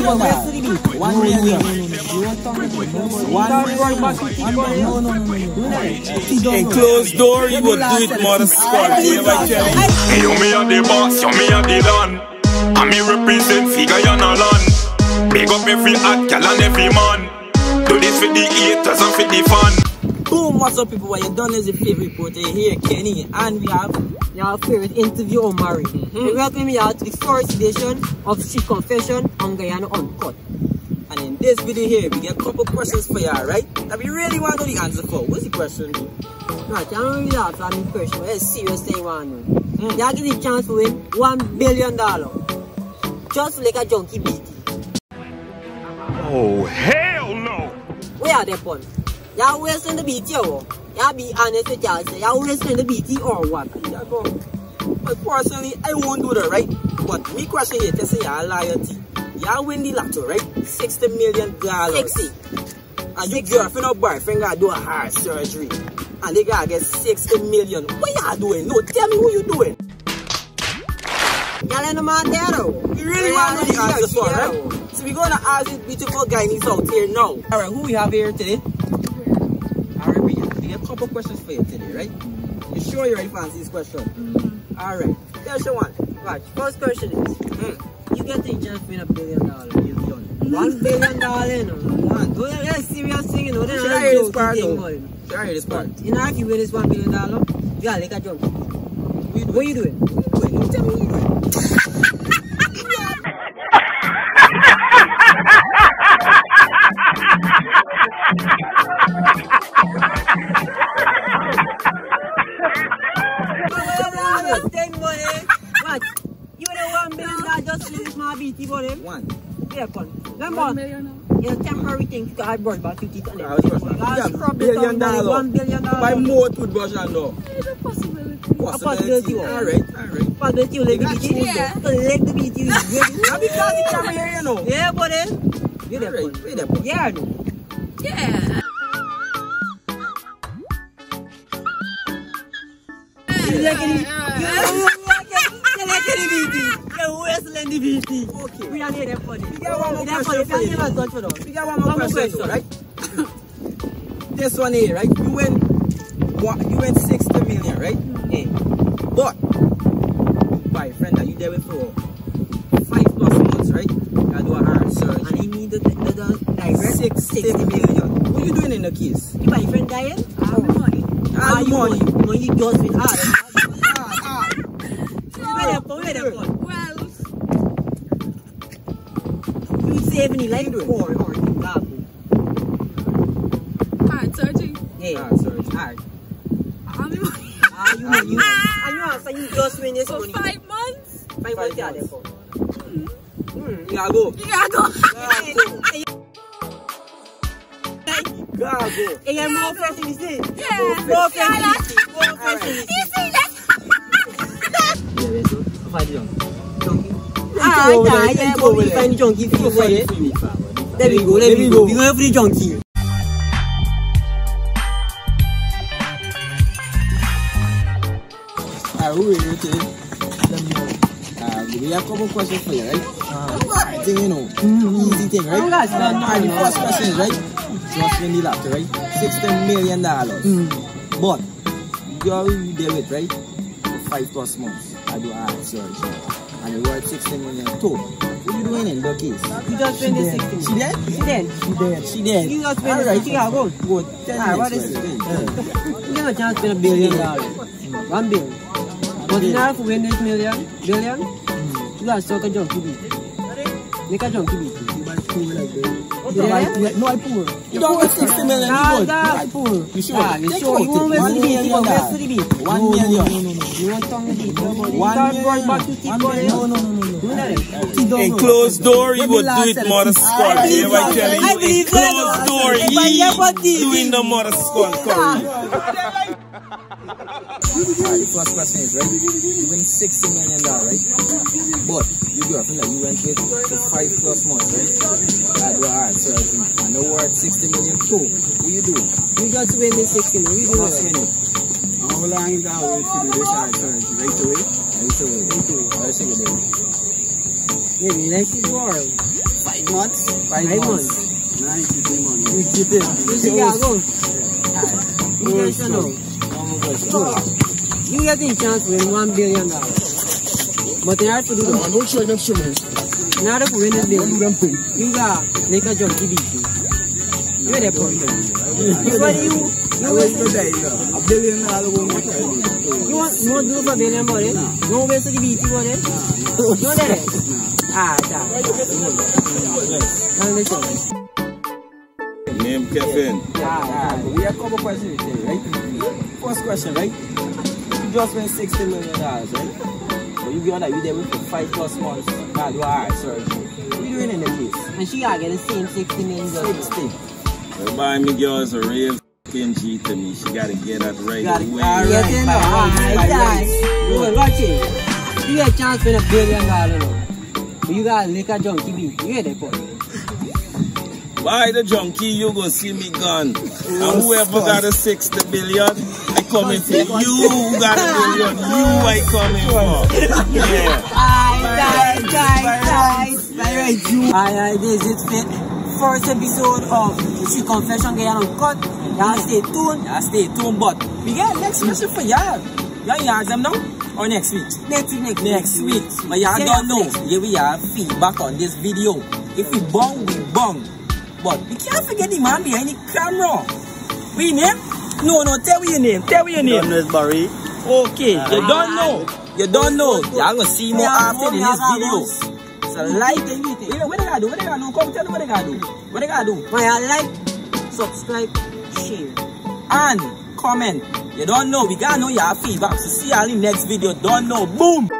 1 million. In closed door, you would do it more squad. Hey, you me a the boss, you me a the don. And me represent figure you no land. Big up every hot gal and every man. Do this for the haters and for the fun. Boom, what's up people? What you done is your favorite reporter here, Kenny. And we have your favorite interview on Murray. We welcome you out to the first edition of Street Confession on Guyana Uncut. And in this video here, we get a couple questions for y'all, right? That we really want to know the answer for. What's the question? Right, I don't really have a question, but it's a serious thing you want to know. Y'all get the chance to win $1 billion. Just like a junkie beat. Oh, hell no! Where are they from? Y'all wasting the BT or what? Y'all be honest with y'all, say y'all wasting the BT or what? But personally, I won't do that, right? But me question here to say y'all loyalty. Y'all win the lotto, right? $60 million. 60. And your girlfriend or boyfriend gotta do a heart surgery. And they gotta get $60 million. What y'all doing? No, tell me what you doing. Y'all in the man there though. You really want to know the answer for, right? So we're gonna ask this beautiful guys out here now. Alright, who we have here today? Alright, we have a couple questions for you today, right? You sure you're ready to answer this question? Alright, question one. Right, first question is, you get the chance to win $1 billion. $1 billion, you know. That's serious thing, you know. Should I hear this part though? Should I hear this part? You know, if you win this $1 billion, you gotta like a jump. What are you doing? Tell me what you're doing. You know $1 billion just release my BT for him? One. Yeah, fun. Remember, it's a temporary thing. I brought back your teeth on it. $1 billion. $1 billion. Buy more toothbrush and no. It's a possibility. Possibility. Alright. Possibility you like the BT? Yeah. You like the BT? Now because the camera here, you know. Yeah, buddy. You're there, fun. You're there, fun. Yeah, I know. Yeah. You like it? Okay. We are here for it. We got one more question for you. We got one more question, right? This one here, right? You win 60 million, right? But my friend that you there with for 5+ months, right? You do a heart surgery. And you need the direct 60 million. What are you doing in the case? You my friend dying? Money. Money just with hard. Saving your life or you got heart surgery? Yeah, heart surgery. Heart. You just win this money. 5 months? 5 months, yeah, therefore. You gotta go. You gotta go. And you're more fresh in the city. Yeah. More fresh in the city. More fresh in the city. You see that? Yeah, so. How far you we find junkie for you. There we go. We go for the junkie. Who are you today? We have a couple questions for you, right? I think you know, easy thing, right? And the first question is, right? Just win the lotto, right? $60 million. But you already did it, right? For 5+ months. I do heart surgery. And you worth 60 million too. What are you doing in the case? You just spend the 60. She dead? She dead. You just spend the 60. Good. What is it? You never chance spend $1 billion. $1 billion. But you have to win this billion, you got to suck a junkie beat. Make a junkie beat. You buy poor like that. No, I poor. You don't want 60 million. I poor. You sure? You sure? You won't waste the beat. You won't waste the beat. $1 million. You want tongue the beat. $1 million. In closed door, you would do it more squad. I believe in closed door, he's doing the more squad. The first question is, right? You win $60 million, right? But you girlfriend that you went with for 5+ months, right? I do a heart surgery. And the worth 60 million too. What you doing? You just win this 60 million. You just win it. How long you got to wait to do this heart surgery? Right away? Right away. What you do? Maybe next 4 5 5 months? 5 months. Nice, you keep money. You keep it. You see, I go. Intentional. You get a chance to win $1 billion. But you have to do that. Don't show them instruments. Now that you win this billion, you got make a jump TBT. You get a point. You always do that, $1 billion won't make it. You want more do for $1 billion, buddy? No waste of the BT, buddy? No, that. Ah, that. Name Kevin. We have a couple questions here, right? First question, right? You just win $60 million, right? But you got that you there with 5+ months. Now you are sorry. What are you doing in the case? And she gotta get the same 60 million. 60. So buy me girls a real f***ing G to me. She gotta get that right away. Alright, watch it. You get a chance to win $1 billion. But you gotta lick a junkie beat. You get that point. Buy the junkie, you go see me gone. And whoever got a 60 billion, I coming for you. Who got $1 billion, you I coming for. Yeah. Alright, this is the first episode of the Street Confession Get Uncut. Y'all stay tuned. Yeah, stay tuned. But we get next question for y'all. Y'all ask them now? Or next week? Next week. But y'all don't know. Here we have feedback on this video. If we bong, we bong. But we can't forget the man behind the camera. What your name? No, tell me your name. Don't know Barry. Okay, you don't know. You don't know. Y'all gonna see more after in this video. So like, what they gotta do? Come tell me what they gotta do. Like, subscribe, share. And comment. You don't know. We gotta know your feedback. So see y'all in the next video. Don't know. Boom.